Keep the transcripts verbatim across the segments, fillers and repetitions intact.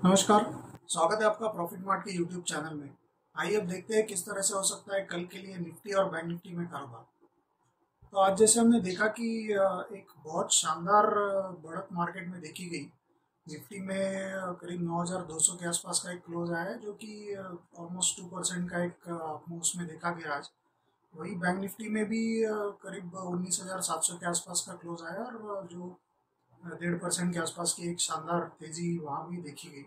नमस्कार। स्वागत है आपका प्रॉफिट मार्ट के यूट्यूब चैनल में। आइए अब देखते हैं किस तरह से हो सकता है कल के लिए निफ्टी और बैंक निफ्टी में कारोबार। तो आज जैसे हमने देखा कि अ, एक बहुत शानदार अ, बढ़त मार्केट में देखी गई। निफ्टी में अ, करीब नौ हज़ार दो सौ के आसपास का एक क्लोज आया है, जो कि ऑलमोस्ट टू परसेंट का एक अ, उसमें देखा गया आज। वही बैंक निफ्टी में भी अ, करीब उन्नीस हज़ार सात सौ के आसपास का क्लोज आया, और अ, जो डेढ़ परसेंट के आसपास की एक शानदार तेजी वहाँ भी देखी गई।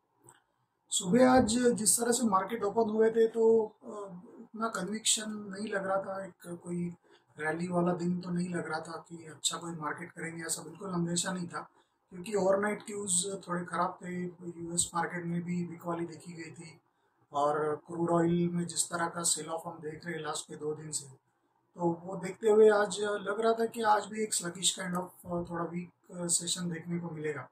सुबह आज जिस तरह से मार्केट ओपन हुए थे, तो अ, उतना कन्विक्शन नहीं लग रहा था। एक कोई रैली वाला दिन तो नहीं लग रहा था कि अच्छा कोई मार्केट करेंगे, ऐसा बिल्कुल अंदेशा नहीं था। क्योंकि ओवरनाइट क्यूज थोड़े खराब थे। यूएस मार्केट में भी वीक वाली देखी गई थी, और क्रूड ऑयल में जिस तरह का सेल ऑफ हम देख रहे हैं लास्ट के दो दिन से, तो वो देखते हुए आज लग रहा था कि आज भी एक स्लगिश काइंड ऑफ थोड़ा वीक सेशन देखने को मिलेगा।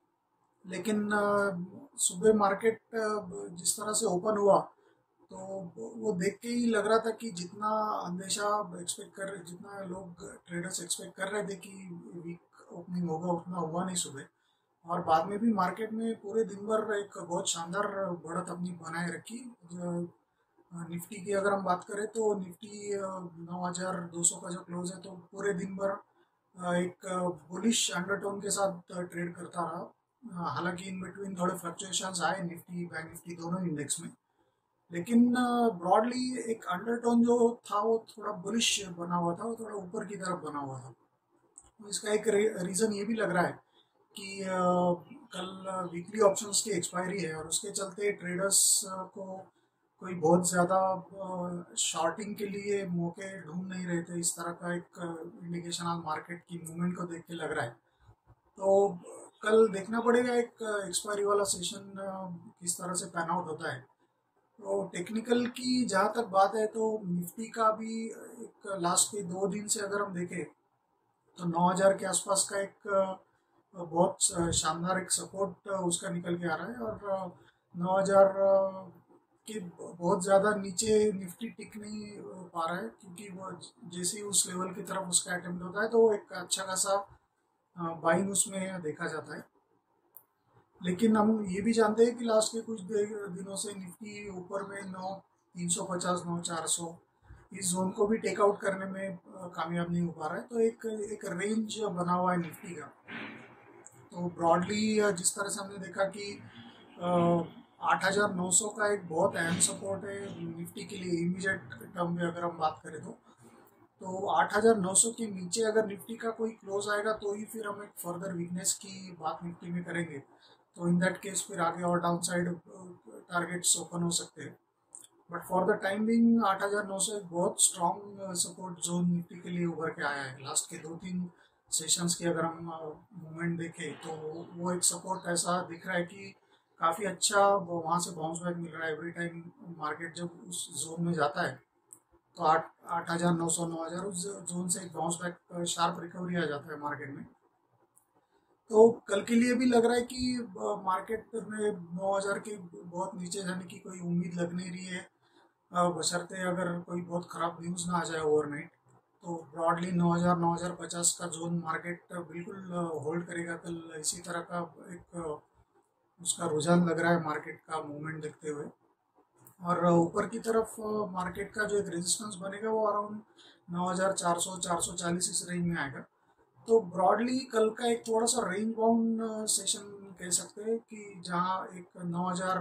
लेकिन अ, सुबह मार्केट अ, जिस तरह से ओपन हुआ, तो वो देख के ही लग रहा था कि जितना अंदेशा एक्सपेक्ट कर रहे जितना लोग ट्रेडर्स एक्सपेक्ट कर रहे थे कि वीक ओपनिंग होगा, उतना हुआ नहीं सुबह। और बाद में भी मार्केट में पूरे दिन भर एक बहुत शानदार बढ़त अपनी बनाए रखी। जो निफ्टी की अगर हम बात करें, तो निफ्टी नौ हजार दो सौ का जो क्लोज है, तो पूरे दिन भर अ, एक बुलिश अंडरटोन के साथ ट्रेड करता रहा। अ, हालांकि इन बिटवीन थोड़े फ्लक्चुएशंस आए निफ्टी बैंक निफ्टी दोनों इंडेक्स में। लेकिन ब्रॉडली एक अंडरटोन जो था वो थोड़ा बुलिश बना हुआ था, वो थोड़ा ऊपर की तरफ बना हुआ था। तो इसका एक रीज़न ये भी लग रहा है कि अ, कल वीकली ऑप्शंस की एक्सपायरी है, और उसके चलते ट्रेडर्स को कोई बहुत ज़्यादा शॉर्टिंग के लिए मौके ढूंढ नहीं रहे थे। इस तरह का एक इंडिकेशन आज मार्केट की मूवमेंट को देख के लग रहा है। तो कल देखना पड़ेगा एक एक्सपायरी वाला सेशन किस तरह से पैन आउट होता है। तो टेक्निकल की जहाँ तक बात है, तो निफ्टी का भी एक लास्ट के दो दिन से अगर हम देखें, तो नौ हज़ार के आसपास का एक अ, बहुत शानदार एक सपोर्ट उसका निकल के आ रहा है। और नौ हज़ार के बहुत ज़्यादा नीचे निफ्टी टिक नहीं पा रहा है, क्योंकि वो जैसे ही उस लेवल की तरफ उसका अटेम्प्ट होता है, तो वो एक अच्छा खासा बाइंग उसमें देखा जाता है। लेकिन हम ये भी जानते हैं कि लास्ट के कुछ दे- दिनों से निफ्टी ऊपर में नौ तीन सौ पचास नौ चार सौ इस जोन को भी टेक आउट करने में अ, कामयाब नहीं हो पा रहा है। तो एक एक रेंज बना हुआ है निफ्टी का। तो ब्रॉडली जिस तरह से हमने देखा कि आठ हजार नौ सौ का एक बहुत अहम सपोर्ट है निफ्टी के लिए, इमीडिएट टर्म में अगर हम बात करें, तो तो आठ हज़ार नौ सौ के नीचे अगर निफ्टी का कोई क्लोज आएगा, तो ही फिर हम एक फर्दर वीकनेस की बात निफ्टी में करेंगे। तो इन दैट केस फिर आगे और डाउन साइड टारगेट्स ओपन हो सकते हैं। But for the time being आठ हज़ार नौ सौ एक बहुत स्ट्रॉन्ग सपोर्ट जोन निफ्टी के लिए उभर के आया है। लास्ट के दो तीन सेशंस की अगर हम मूवमेंट देखें, तो वो एक सपोर्ट ऐसा दिख रहा है कि काफ़ी अच्छा वहाँ से बाउंस बैक मिल रहा है एवरी टाइम मार्केट जब उस जोन में जाता है। तो आठ आठ हज़ार नौ सौ नौ हज़ार उस जोन से एक बाउंस बैक शार्प रिकवरी आ जाता है मार्केट में। तो कल के लिए भी लग रहा है कि मार्केट में नौ हज़ार के बहुत नीचे जाने की कोई उम्मीद लग नहीं रही है, अ, बशर्ते अगर कोई बहुत ख़राब न्यूज़ ना आ जाए ओवरनाइट। तो ब्रॉडली नौ हज़ार नौ हज़ार पचास का जोन मार्केट बिल्कुल होल्ड करेगा कल। इसी तरह का एक अ, उसका रुझान लग रहा है मार्केट का मूवमेंट देखते हुए। और ऊपर की तरफ मार्केट का जो एक रेजिस्टेंस बनेगा, वो अराउंड नौ हज़ार चार सौ चार सौ चालीस इस रेंज में आएगा। तो ब्रॉडली कल का एक थोड़ा सा रेंज बाउंड सेशन कह सकते हैं, कि जहाँ एक नौ हज़ार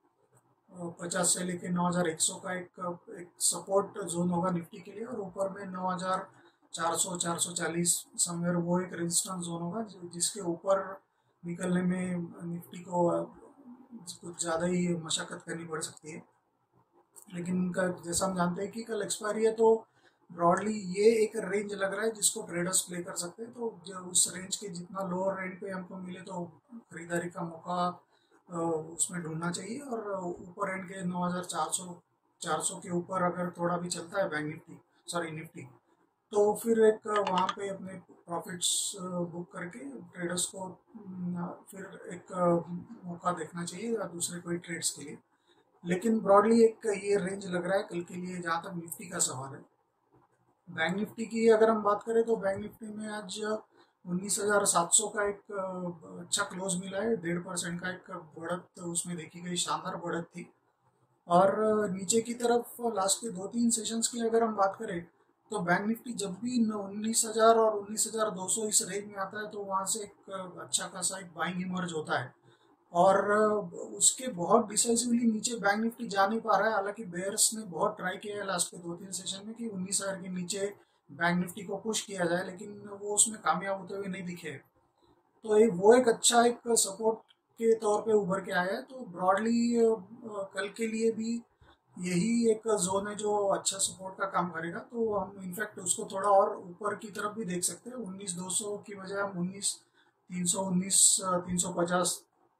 पचास से लेके नौ हज़ार एक सौ का एक एक सपोर्ट जोन होगा निफ्टी के लिए, और ऊपर में नौ हज़ार चार सौ चार सौ चालीस समवेयर वो एक रेजिस्टेंस जोन होगा, जि- जिसके ऊपर निकलने में निफ्टी को अ, कुछ ज़्यादा ही मशक्कत करनी पड़ सकती है। लेकिन इनका जैसा हम जानते हैं कि कल एक्सपायरी है, तो ब्रॉडली ये एक रेंज लग रहा है जिसको ट्रेडर्स प्ले कर सकते हैं। तो जो उस रेंज के जितना लोअर रेंज पे हमको मिले, तो खरीदारी का मौका अ, उसमें ढूंढना चाहिए। और ऊपर एंड के नौ हज़ार चार सौ चार सौ के ऊपर अगर थोड़ा भी चलता है बैंक निफ्टी, सॉरी निफ्टी, तो फिर एक वहाँ पे अपने प्रॉफिट्स बुक करके ट्रेडर्स को अम, फिर एक अ, मौका देखना चाहिए या दूसरे कोई ट्रेड्स के लिए। लेकिन ब्रॉडली एक ये रेंज लग रहा है कल के लिए, जहाँ तक निफ्टी का सवाल है। बैंक निफ्टी की अगर हम बात करें, तो बैंक निफ्टी में आज उन्नीस हजार सात सौ का एक अ, अच्छा क्लोज मिला है, डेढ़ परसेंट का एक बढ़त उसमें देखी गई, शानदार बढ़त थी। और नीचे की तरफ लास्ट के दो तीन सेशंस की अगर हम बात करें तो बैंक निफ्टी जब भी उन्नीस हजार और उन्नीस हजार दो सौ इस रेंज में आता है तो वहाँ से एक अच्छा खासा एक बाइंग इमर्ज होता है। और उसके बहुत डिसाइसिवली नीचे बैंक निफ्टी जा नहीं पा रहा है, हालांकि बेयर्स ने बहुत ट्राई किया है लास्ट के दो तीन सेशन में कि उन्नीस हजार के नीचे बैंक निफ्टी को पुश किया जाए, लेकिन वो उसमें कामयाब होते हुए नहीं दिखे। तो एक वो एक अच्छा एक सपोर्ट के तौर पे उभर के आया है। तो ब्रॉडली कल के लिए भी यही एक जोन है जो अच्छा सपोर्ट का काम करेगा। तो हम इनफैक्ट उसको थोड़ा और ऊपर की तरफ भी देख सकते हैं, उन्नीस दो सौ की बजाय हम उन्नीस तीन सौ उन्नीस तीन सौ पचास,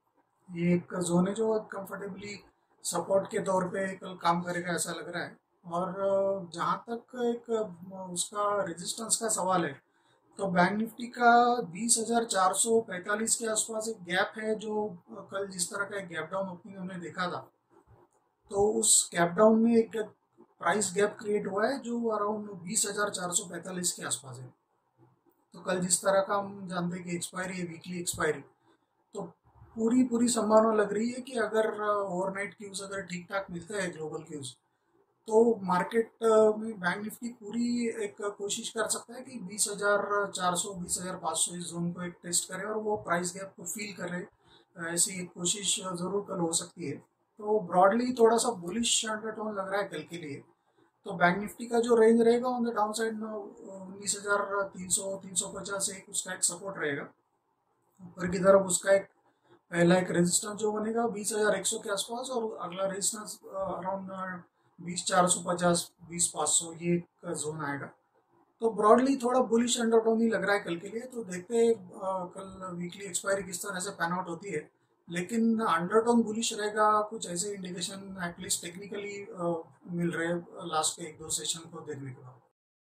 ये एक जोन है जो कंफर्टेबली सपोर्ट के तौर पे कल काम करेगा ऐसा लग रहा है। और जहाँ तक एक उसका रेजिस्टेंस का सवाल है तो बैंक निफ्टी का बीस हजार चार सौ पैंतालीस के आसपास एक गैप है, जो कल जिस तरह का एक गैप डाउन ओपनिंग हमने देखा था, तो उस गैप डाउन में एक प्राइस गैप क्रिएट हुआ है जो अराउंड बीस हजार चार सौ पैंतालीस के आसपास है। तो कल जिस तरह का हम जानते हैं कि एक्सपायरी है, वीकली एक्सपायरी, तो पूरी पूरी संभावना लग रही है कि अगर ओवरनाइट क्यूज अगर ठीक ठाक मिलते हैं ग्लोबल क्यूज, तो मार्केट में बैंक निफ्टी पूरी एक कोशिश कर सकता है कि बीस हजार चार सौ बीस हजार पाँच सौ इस जोन को एक टेस्ट करे और वो प्राइस गैप को फील करे, ऐसी एक कोशिश जरूर कल हो सकती है। तो ब्रॉडली थोड़ा सा बुलिश अंडरटोन लग रहा है कल के लिए। तो बैंक निफ्टी का जो रेंज रहेगा ऑन द डाउन साइड में उन्नीस हजार तीन सौ तीन सौ पचास एक उसका एक सपोर्ट रहेगा। ऊपर की तरफ उसका एक पहला एक रेजिस्टेंस जो बनेगा बीस हजार एक सौ के आसपास, और अगला रेजिस्टेंस अराउंड बीस चार सौ पचास बीस पाँच सौ ये एक जोन आएगा। तो ब्रॉडली थोड़ा बुलिश अंडरटोन ही लग रहा है कल के लिए। तो देखते हैं कल वीकली एक्सपायरी किस तरह से पैन आउट होती है, लेकिन अंडरटोन बुलिश रहेगा, कुछ ऐसे इंडिकेशन एटलीस्ट टेक्निकली मिल रहे हैं लास्ट के एक दो सेशन को देखने के बाद।